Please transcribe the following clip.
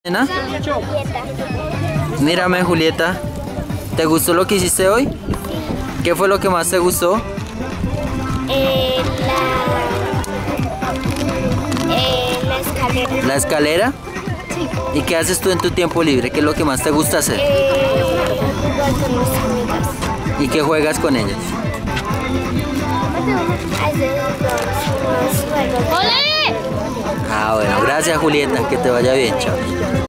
¿Nena? Julieta. Mírame, Julieta. ¿Te gustó lo que hiciste hoy? ¿Qué fue lo que más te gustó? La escalera. ¿La escalera? Sí. ¿Y qué haces tú en tu tiempo libre? ¿Qué es lo que más te gusta hacer? Jugar con mis amigas. ¿Y qué juegas con ellas? Hacer unos juegos. Ah, bueno, gracias, Julieta. Que te vaya bien, chao.